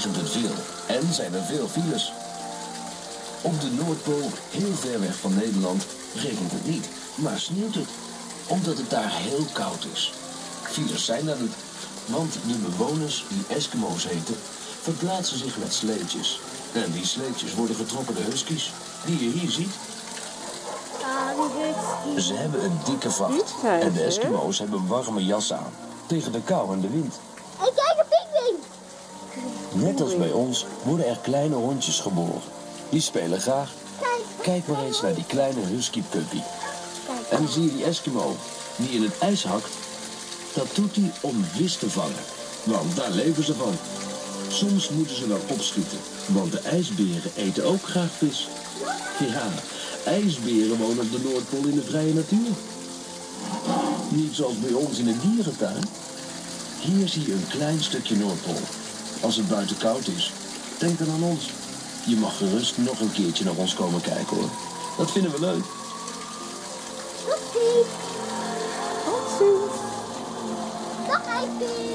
regent het veel en zijn er veel files. Op de Noordpool, heel ver weg van Nederland, regent het niet, maar sneeuwt het. Omdat het daar heel koud is. Files zijn daar niet, want de bewoners, die Eskimo's heten, verplaatsen zich met sleetjes. En die sleetjes worden getrokken door huskies, die je hier ziet. Ze hebben een dikke vacht en de Eskimo's hebben warme jassen aan, tegen de kou en de wind. En kijk, een pinguïn! Net als bij ons worden er kleine hondjes geboren. Die spelen graag. Kijk maar eens naar die kleine husky puppy. En zie je die Eskimo die in het ijs hakt? Dat doet hij om vis te vangen, want daar leven ze van. Soms moeten ze wel opschieten, want de ijsberen eten ook graag vis. Ja, ijsberen wonen op de Noordpool in de vrije natuur. Niet zoals bij ons in de dierentuin. Hier zie je een klein stukje Noordpool. Als het buiten koud is, denk dan aan ons. Je mag gerust nog een keertje naar ons komen kijken, hoor. Dat vinden we leuk. Tot ziens. Tot ziens. Dag, ijsbeer.